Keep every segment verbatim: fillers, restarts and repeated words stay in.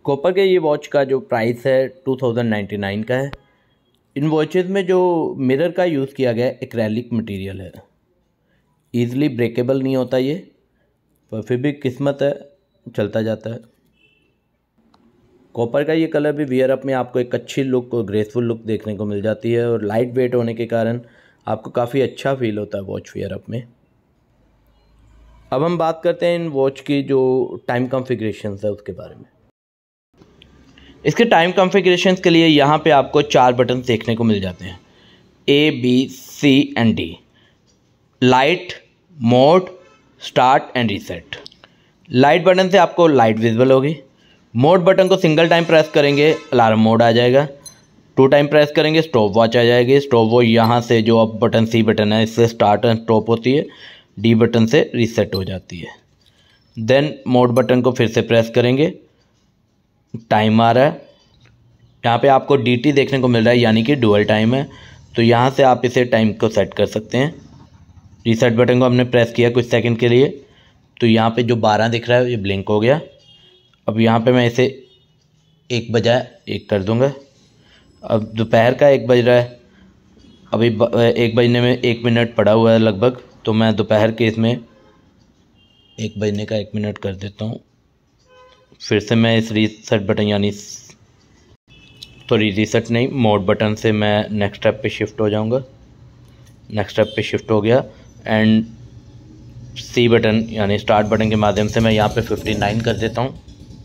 Copper के ये watch का जो प्राइस है टू थाउजेंड नाइन्टी नाइन का है। इन वॉचेज़ में जो मिरर का यूज़ किया गया है एक्रेलिक मटेरियल है, ईज़िली ब्रेकेबल नहीं होता ये, पर फिर भी किस्मत है, चलता जाता है। कॉपर का ये कलर भी वियर अप में आपको एक अच्छी लुक और ग्रेसफुल लुक देखने को मिल जाती है और लाइट वेट होने के कारण आपको काफ़ी अच्छा फील होता है वॉच वियर अप में। अब हम बात करते हैं इन वॉच की जो टाइम कॉन्फ़िगरेशंस है उसके बारे में। इसके टाइम कॉन्फ़िगरेशंस के लिए यहाँ पे आपको चार बटन देखने को मिल जाते हैं, A B C and D. Light, mode, start and reset. Light button से आपको लाइट विजिबल होगी। मोड बटन को सिंगल टाइम प्रेस करेंगे अलार्म मोड आ जाएगा। टू टाइम प्रेस करेंगे स्टॉप वॉच आ जाएगी। स्टॉप वॉच यहाँ से जो अब बटन सी बटन है इससे स्टार्ट एंड स्टॉप होती है, डी बटन से रीसेट हो जाती है। देन मोड बटन को फिर से प्रेस करेंगे, टाइम आ रहा है। यहाँ पे आपको डी टी देखने को मिल रहा है यानी कि डुअल टाइम है, तो यहाँ से आप इसे टाइम को सेट कर सकते हैं। रीसेट बटन को हमने प्रेस किया कुछ सेकंड के लिए, तो यहाँ पे जो बारह दिख रहा है ये ब्लिंक हो गया। अब यहाँ पे मैं इसे एक बजाय एक कर दूँगा। अब दोपहर का एक बज रहा है, अभी एक बजने में एक मिनट पड़ा हुआ है लगभग, तो मैं दोपहर के इसमें एक बजने का एक मिनट कर देता हूँ। फिर से मैं इस रीसेट बटन यानी सॉरी रीसेट नहीं मोड बटन से मैं नेक्स्ट स्टेप पे शिफ्ट हो जाऊँगा। नेक्स्ट स्टेप पे शिफ्ट हो गया एंड सी बटन यानी स्टार्ट बटन के माध्यम से मैं यहाँ पे फिफ्टी नाइन कर देता हूँ।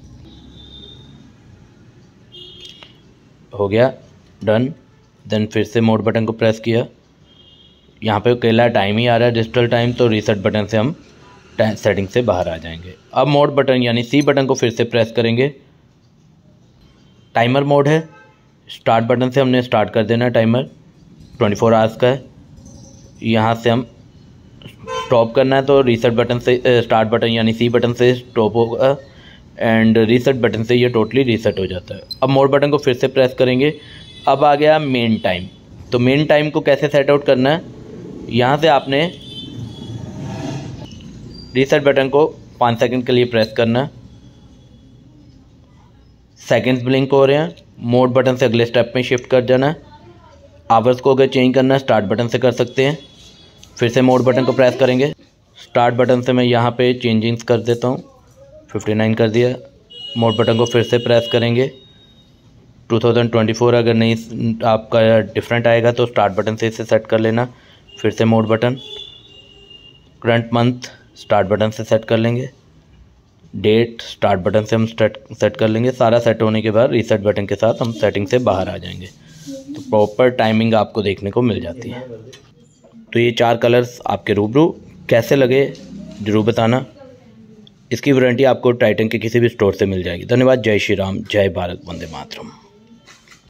हो गया डन। देन फिर से मोड बटन को प्रेस किया, यहाँ पे अकेला टाइम ही आ रहा है डिजिटल टाइम, तो रीसेट बटन से हम सेटिंग से बाहर आ जाएंगे। अब मोड बटन यानी सी बटन को फिर से प्रेस करेंगे, टाइमर मोड है। स्टार्ट बटन से हमने स्टार्ट कर देना है, टाइमर ट्वेंटी फोर आवर्स का है। यहाँ से हम स्टॉप करना है तो रीसेट बटन से स्टार्ट बटन यानी सी बटन से स्टॉप होगा एंड रीसेट बटन से ये टोटली रीसेट हो जाता है। अब मोड बटन को फिर से प्रेस करेंगे। अब आ गया मेन टाइम, तो मेन टाइम को कैसे सेट आउट करना है, यहाँ से आपने रीसेट बटन को पाँच सेकंड के लिए प्रेस करना है। सेकंड्स ब्लिंक हो रहे हैं, मोड बटन से अगले स्टेप में शिफ्ट कर जाना है। आवर्स को अगर चेंज करना है स्टार्ट बटन से कर सकते हैं। फिर से मोड बटन को प्रेस करेंगे, स्टार्ट बटन से मैं यहाँ पे चेंजिंग्स कर देता हूँ, फिफ्टी नाइन कर दिया। मोड बटन को फिर से प्रेस करेंगे, टू थाउजेंड ट्वेंटी फोर अगर नहीं आपका डिफरेंट आएगा तो स्टार्ट बटन से इसे सेट कर लेना। फिर से mode button, current month start button से सेट कर लेंगे, डेट स्टार्ट बटन से हम सेट सेट कर लेंगे। सारा सेट होने के बाद रीसेट बटन के साथ हम सेटिंग से बाहर आ जाएंगे, तो प्रॉपर टाइमिंग आपको देखने को मिल जाती है। तो ये चार कलर्स आपके रूबरू कैसे लगे ज़रूर बताना। इसकी वारंटी आपको टाइटन के किसी भी स्टोर से मिल जाएगी। धन्यवाद। जय श्री राम, जय भारत, वंदे मातरम।